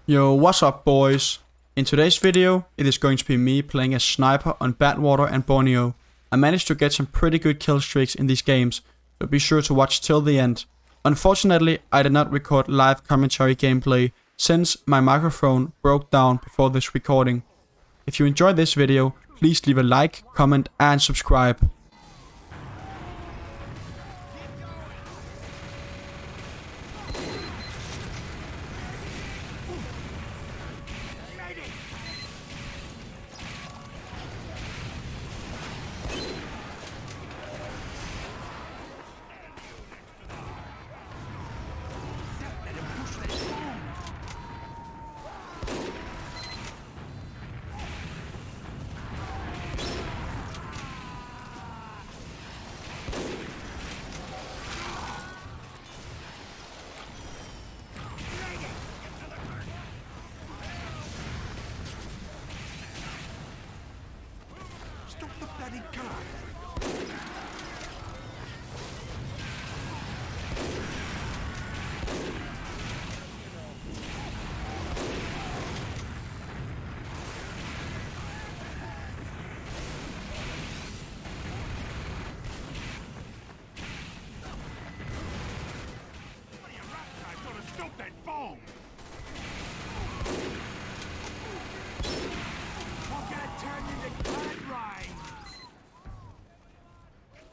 Yo, what's up boys? In today's video, it is going to be me playing as Sniper on Badwater and Borneo. I managed to get some pretty good kill streaks in these games, so be sure to watch till the end. Unfortunately, I did not record live commentary gameplay since my microphone broke down before this recording. If you enjoyed this video, please leave a like, comment and subscribe. Stop the bloody car! I've got to stop that bomb! I'm gonna turn you into blood rain!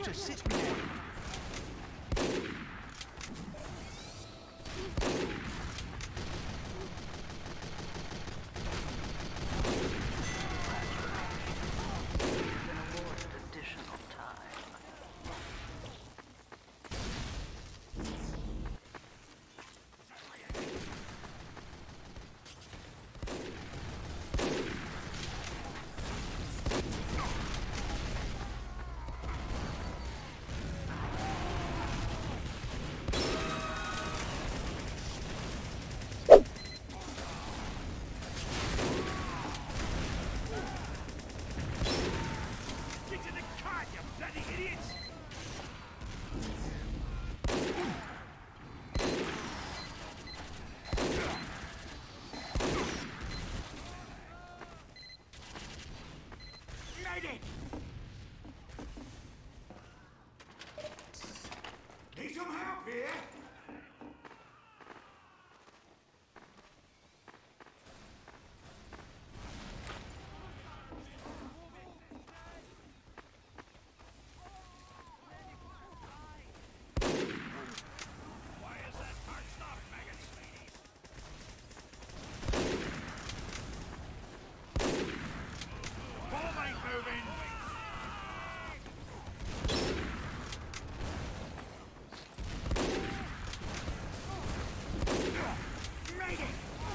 just sits behind. Additional time. Get to the car, you bloody idiots! Medic! Need some help here? Why is that car stopped, maggots? Ball ain't moving! Medic!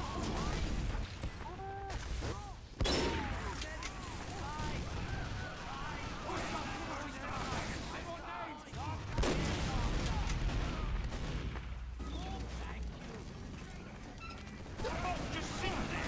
Just sit there!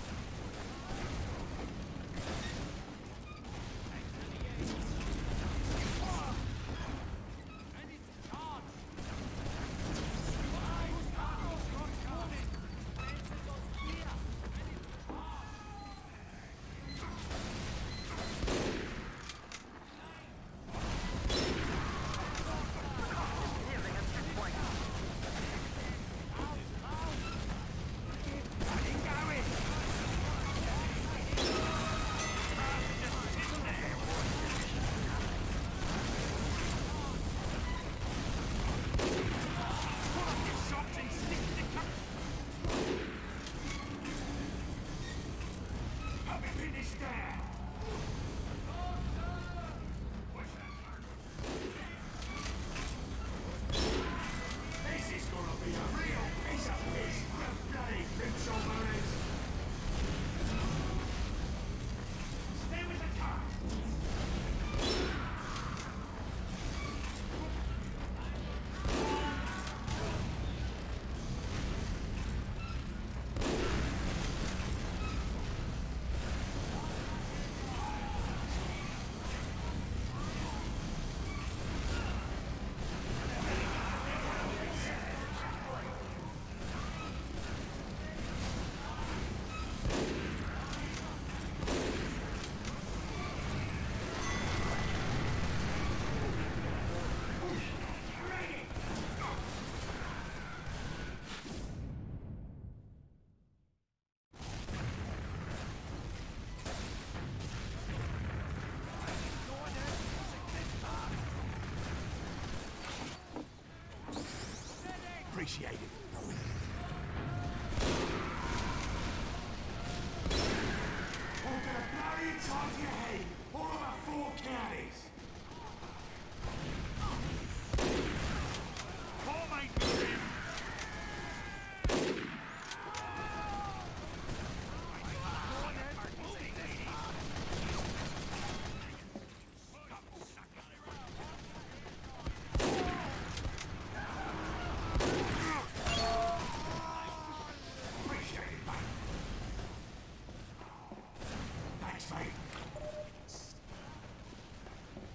Appreciate it. We'll get a bloody time to your head, all over 4 counties. Ball ain't moving. Appreciate it, mate. Thanks, mate.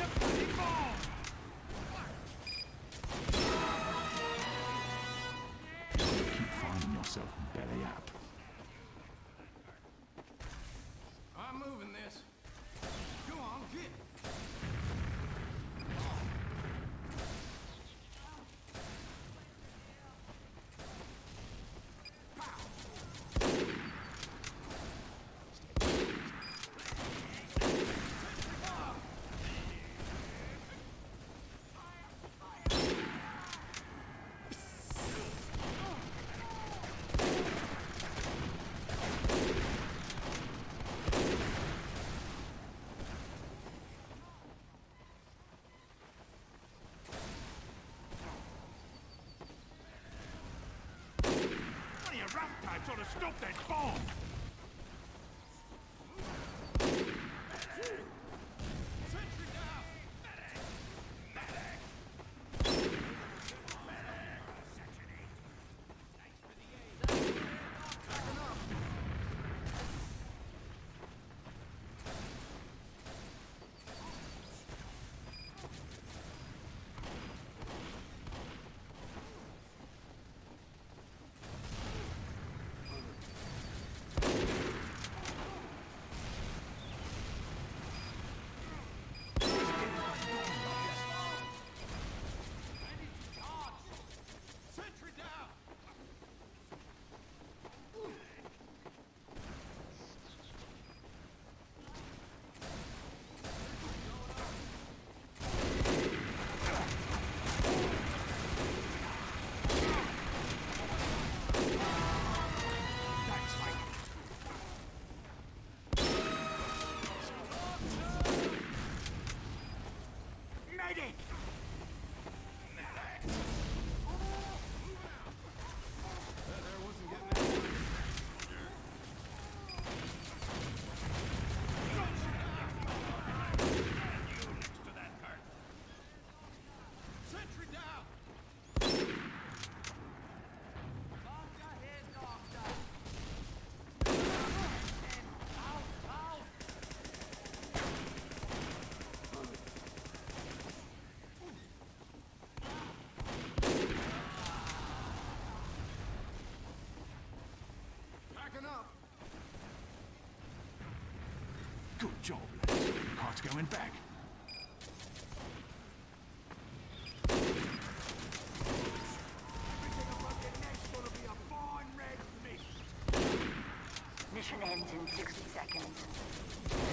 the bloody bomb! Keep finding yourself belly up. I'm moving this. Go on, get. One of your rough types ought to stop that bomb! Sentry down! Medic! Sentry down! Thanks, Mike. Medic! Sentry down! Doctor here, doctor! Out, out! Packing up! Good job, lads. Cart's going back. Everything above your neck's gonna be a fine red mist! Mission ends in 60 seconds.